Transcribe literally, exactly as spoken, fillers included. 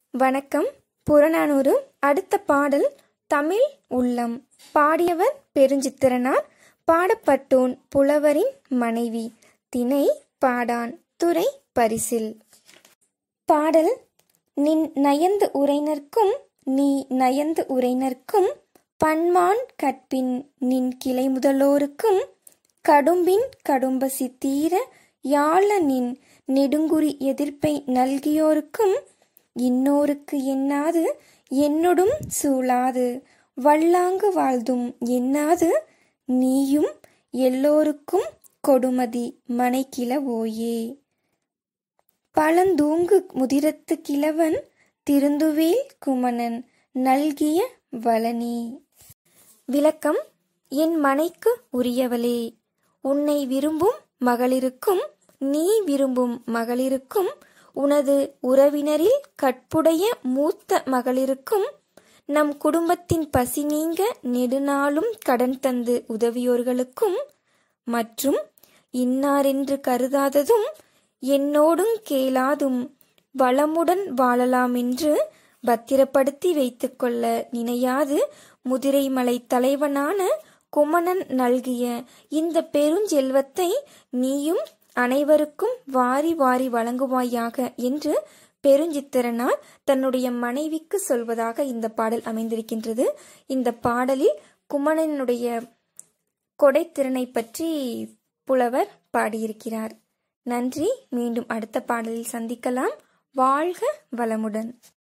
வணக்கம். புறநானூறு. அடுத்த பாடல் தமிழ் உள்ளம். பாடியவர் பெருஞ்சித்திரனார். பாடப்பட்டோன் புலவரின் மனைவி. திணை பாடான். துறை பரிசில். பாடல். நின் நயந்து உரைனர்க்கும் நீ நயந்து உரைனர்க்கும் பன்மான் கற்பின் நின் கிளை முதலோருக்கும் கடும்பின் கடும்பசி தீர யாழ நின் நெடுங்குறி எதிர்ப்பை நல்கியோருக்கும் இன்னோருக்கு எண்ணாது என்னொடும் சூழாது வல்லாங்கு வாழ்தும் எண்ணாது நீயும் எல்லோருக்கும் கொடுமதி மனைக்கிழவோயே. பழந்தூங்கு முதிரத்து கிழவன் திருந்துவேல் குமணன் நல்கிய வளனி. விளக்கம். என் மனைக்கு உரியவளே, உன்னை விரும்பும் மகளிருக்கும் நீ விரும்பும் மகளிருக்கும் உனது உறவினரில் கற்புடைய மூத்த மகளிருக்கும் நம் குடும்பத்தின் பசி நீங்க நெடுநாளும் கடன் தந்து உதவியோர்களுக்கும் மற்றும் இன்னாரென்று கருதாததும் என்னோடும் கேளாதும் வளமுடன் வாழலாமென்று பத்திரப்படுத்தி வைத்து கொள்ள நினையாது முதிரைமலை தலைவனான குமணன் நல்கிய இந்த பெருஞ்செல்வத்தை நீயும் அனைவருக்கும் வாரி வாரி வழங்குவாயாக என்று பெருஞ்சித்திரனார் தன்னுடைய மனைவிக்கு சொல்வதாக இந்த பாடல் அமைந்திருக்கின்றது. இந்த பாடலில் குமணனுடைய கொடைத்திறனை பற்றி புலவர் பாடியிருக்கிறார். நன்றி. மீண்டும் அடுத்த பாடலில் சந்திக்கலாம். வாழ்க வளமுடன்.